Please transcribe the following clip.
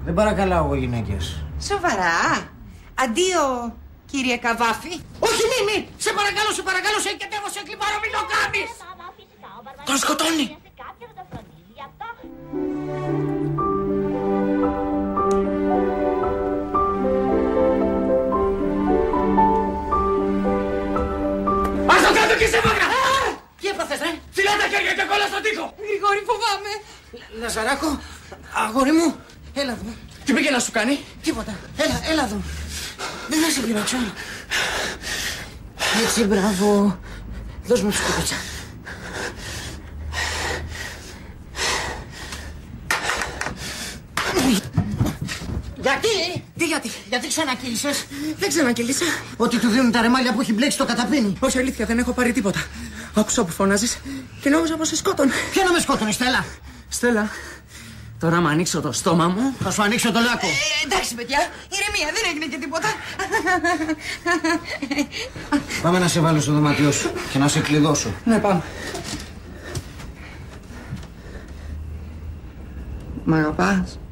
Δεν παρακαλάω εγώ γυναίκες. Σοβαρά. Αντίο, κύριε Καβάφη. Όχι, μη! Σε παρακαλώ, σε εγκατεύω, σε κλιπάρω, μην το κάνεις! Τον σκοτώνει! Ας το κάτω και σε μάγρα! Τι έπαθες, ρε? Φιλά τα χέρια και κόλλα στον τοίχο! Γρηγόρη, φοβάμαι. Λαζαράκο, αγόρι μου, έλα εδώ. Τι πήγε να σου κάνει? Τίποτα, έλα εδώ. Δεν θα σε πειράξω. Έτσι, μπράβο. Δώσ' μου τη σκουπίτσα. Γιατί ξανακύλησες? Δεν ξανακύλησα. Ότι του δίνουν τα ρεμάλια που έχει μπλέξει το καταπίνει. Όχι, αλήθεια, δεν έχω πάρει τίποτα. Άκουσα που φωνάζεις και νόμιζα πως σε σκότωνε. Ποια να με σκότωνε, Στέλλα? Στέλλα, τώρα άμα ανοίξω το στόμα μου... Θα σου ανοίξω το λάκκο. Εντάξει, παιδιά, ηρεμία, δεν έγινε και τίποτα. Πάμε να σε βάλω στο δωμάτιό σου και να σε κλειδώσω. Ναι, πάμε. Μ' αγαπάς?